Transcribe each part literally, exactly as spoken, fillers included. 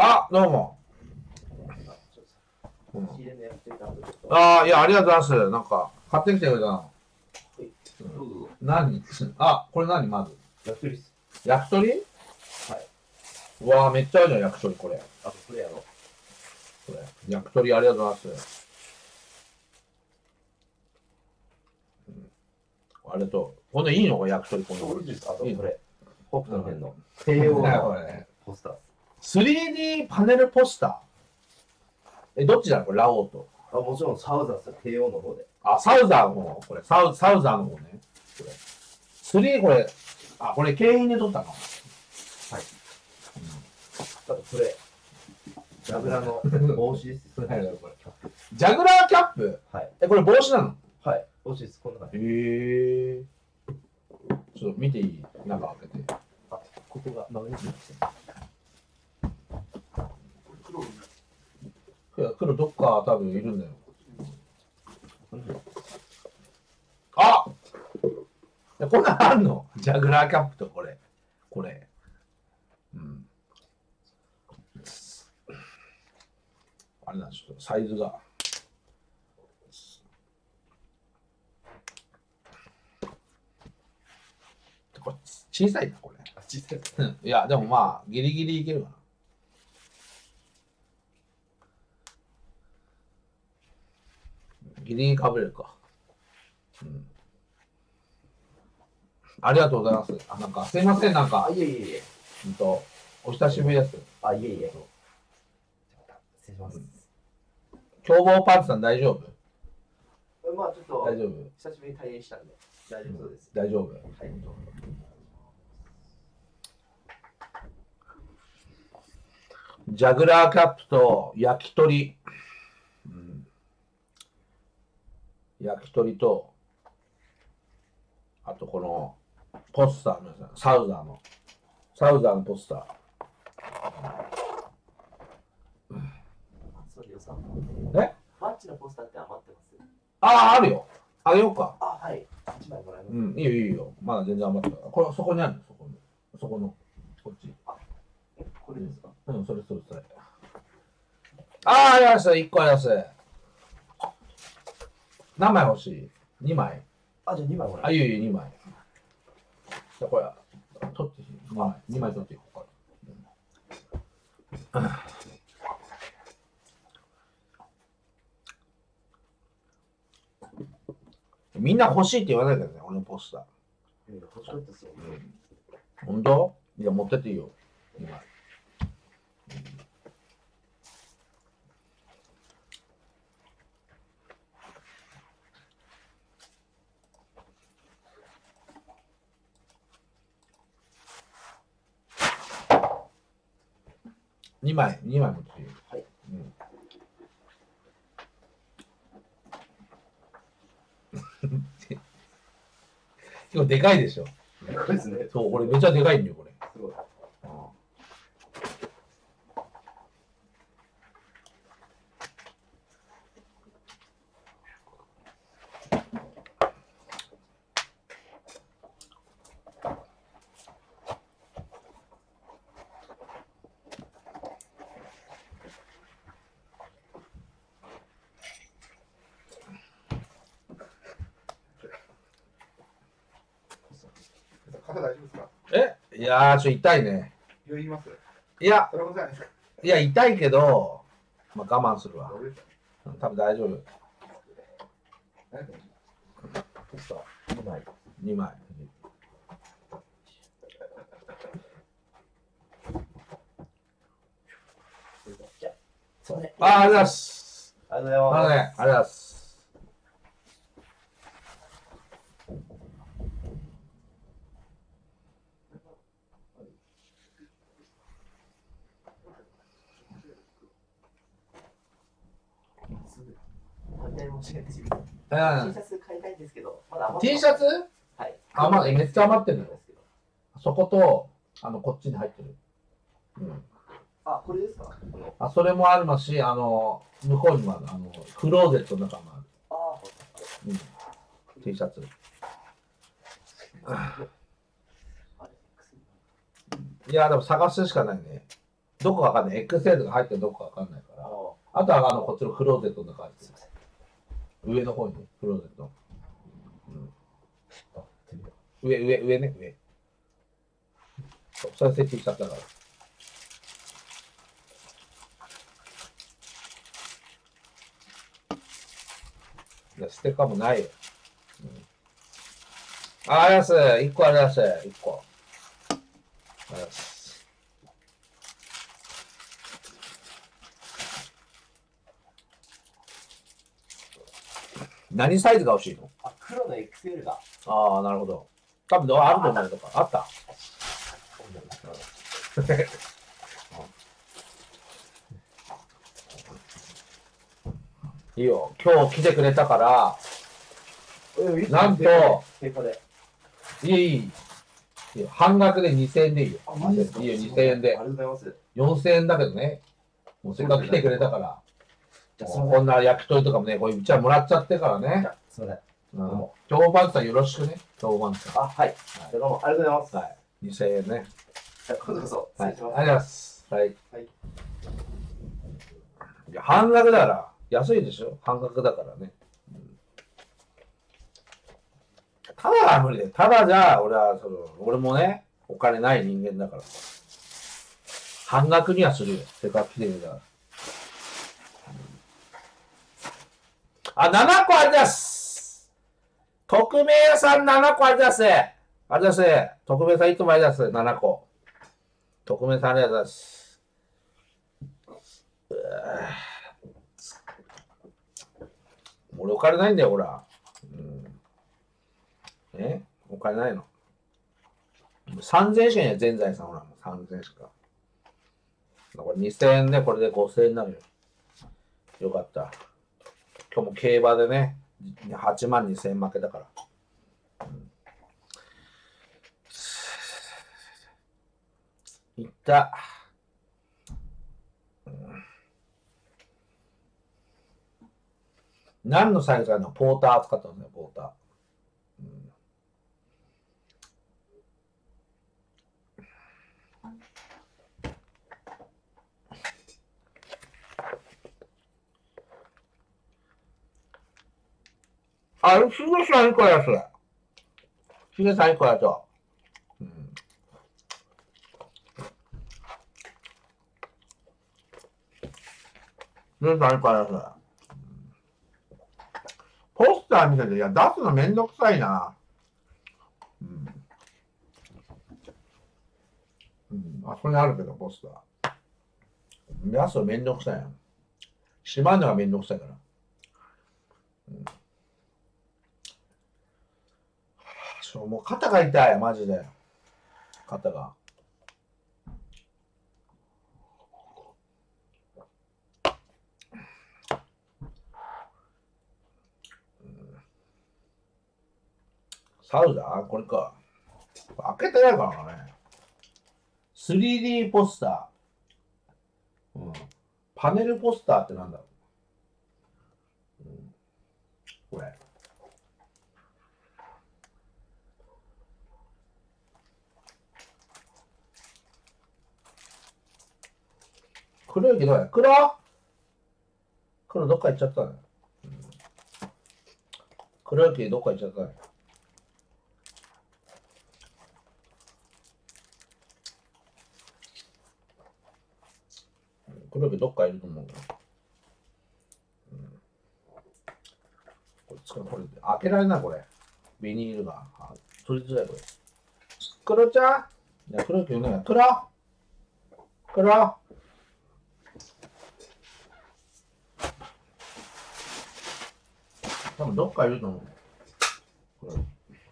あ、どうも。 うん、 ああ、いや、ありがとうございます。なんか、買ってきてくれたの。はい。 うん、 何あ、これ何まず。 焼き鳥っす。 焼き鳥？はい。うわー、めっちゃあるじゃん、焼き鳥、これ。 あ、これやろ。 これ。焼き鳥ありがとうございます。うん、ありがとう。これいいのか、焼き鳥、この。 いいです。あと、これ。北斗の辺の帝王のポスター。 スリーディー パネルポスター。え、どっちだこれ、ラオウと。 あ、もちろんサウザーっすよ、帝王の方で。 あ、サウザーの方、これ。サウ、サウザーの方ね。これ。スリー、これ。あ、これ、景品で撮ったの。はい。 うん、あと、これ。ジャグラの帽子です。 ジャグラーキャップ？はい。え、これ帽子なの？ はい。帽子です。こんな感じ。 へえー。ちょっと見ていい？中開けて。 あ、ここがマグネットですね。 黒どっか多分いるんだよ。あっこんなんあんの？ジャグラーキャップとこれ。これ。うん。あれなんですよ、サイズが。これ小さいな、これ。 小さい。 いや、でもまあ、ギリギリいけるかな。ギリギリかぶれるか。うん。ありがとうございます。あ、なんか、すいません、なんか。 あ、いえいえいえ。 うんと、お久しぶりです。 あ、いえいえ。失礼します。 凶暴パンツさん大丈夫？ まあちょっと、 大丈夫？ 久しぶりに退院したんで、大丈夫そうです。 大丈夫？はい。ジャグラーキャップと焼き鳥。うん、焼き鳥と、あとこのポスターのサウザーの、サウザーのポスター。 そうですか。 え？ マッチのポスターって余ってます？ ああ、あるよ。あげようか。 あ、はい。いちまいもらえます。 うん、いいよいいよ。まだ全然余ってた。これ、そこにあるの？そこに。そこの、こっち。 あ、え、これですか？ うん、うん、それそれそれ。ああ、ありました。いっこあります。何枚欲しい？ に 枚。 あ、じゃあにまいもらえます。 あ、いいよいいよ、にまい。じゃあこれ、取ってにまい。にまい取っていこうか。うんみんな欲しいって言わないからね、俺のポスター。 えー、欲しかったですよ。 うん、本当？いや、持ってっていいよ。にまい。にまい、にまい持っていいよ。はい。うん。結構でかいでしょ。 でかいですね。 そう、これめっちゃでかいんだよ、これ。 すごい。 肩大丈夫ですか？ え？いやー、ちょっと痛いね。 病院います？ いや、 それもじゃないですか。 いや、痛いけど、まあ、我慢するわ。うん、多分大丈夫。 にまい。 にまい。 じゃあ、それ。 あ、ありがとうございます。 ありがとうございます。 あのね、ありがとうございます。 T シャツ買いたいんですけど、まだ余って T シャツ？ はい。 あ、まだめっちゃ余ってるよ。そこと、あの、こっちに入ってる。うん。 あ、これですか？ あ、それもありますし、あの、向こうにもある、あの、クローゼットの中もある。 あうん。T シャツ。いや、でも探すしかないね。 どこかわかんない。エクセルが入ってるどこかわかんないから。 ああとはあの、こっちのクローゼットの中に。上の方に、クローゼット。うん、上、上、上ね、上。それ設置しちゃったから。いや、ステッカーもないよ。うん、あ、あります。一個あります。一個。あります。何サイズが欲しいの？ あ、黒の エックスエル が。 ああ、なるほど。多分あると思うよとか。あった。いいよ。今日来てくれたから、なんと、いい、いい。いい半額でにせんえんでいいよ。 あ、マジですか？ いいよ、にせんえんで。 ありがとうございます。 よんせんえんだけどね。もうせっかく来てくれたから。 じゃあ、 こんな焼き鳥とかもね、これうちはもらっちゃってからね。 すみません。 うん。今日バンさんよろしくね。今日バンさん。 あ、はい。どうもありがとうございます。 はい。にせんえんね。 今度こそ。 はい。ありがとうございます。はい。 はい。 いや、半額だから。安いでしょ？半額だからね。うん、ただは無理だよ。ただじゃあ、俺は、その、俺もね、お金ない人間だから。半額にはするよ。せっかく来てるから。あ、ななこあります。匿名さんななこあります。ありがとうございます。匿名さんいつもありがとうございます。ななこ。匿名さんありがとうございます。俺お金ないんだよ、ほら。うん、えお金ないの。さんぜんえんしかいない、全財産ほら。さんぜんえんしか。これにせんえんで、これでごせんえんになるよ。よかった。今日も競馬でね、はちまんにせんえん負けたから。うん、いった。うん、何のサイズかのポーター使ったんだよ、ポーター。うん、あ、ヒゲさんいくらやつヒゲさんいくらやつうん。ヒゲさんいくらやつポスター見せて、いや、出すのめんどくさいな。うん。うん。あそこにあるけど、ポスター。出すのめんどくさいな。しまうのがめんどくさいから。うん。そう、もう肩が痛い、マジで。肩が。サウザーこれか。開けてないからね。スリーディー ポスター。うん。パネルポスターってなんだろう。うん、これ。黒いけどや。黒黒どっか行っちゃったね。うん、黒いけどっか行っちゃったね。黒いどっかいると思うけど。うん、これ使うこれ開けられないこれ。ビニールが。取りづらいこれ。黒ちゃんいや、黒いけどね。黒黒多分どっかいると思う。これ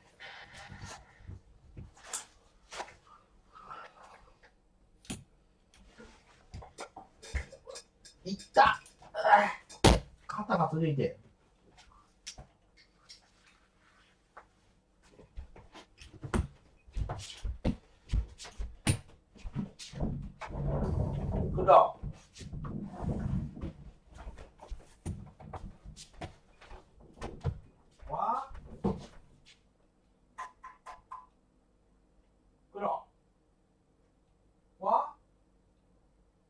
いった肩が続いて。黒わ黒わ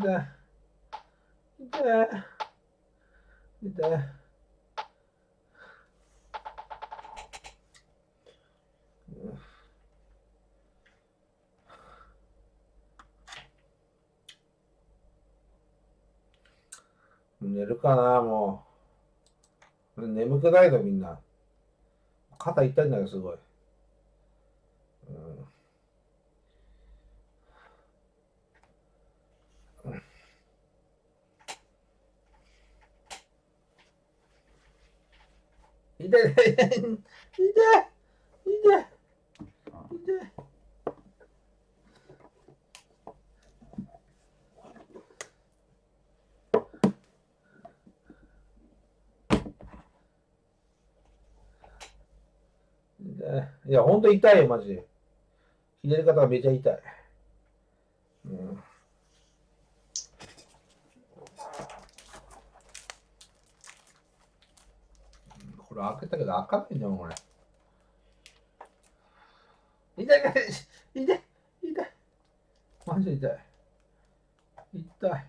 痛い。痛い。痛い。寝るかな、もう。眠くないの、みんな。肩痛いんだよ、すごい。うん。痛い、痛い、痛い、痛い、痛い。いや、ほんと痛いよ、マジで。左肩がめちゃ痛い。うん。これ開けたけど開かないんだよ、これ。痛い、痛い、痛い、痛い。マジで痛い。痛い。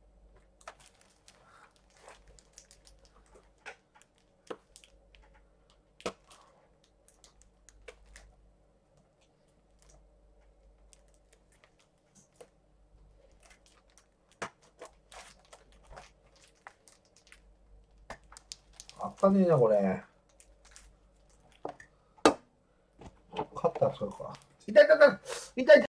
開かねえな、これ。勝ったらそうか。痛い、痛い、痛い、痛い。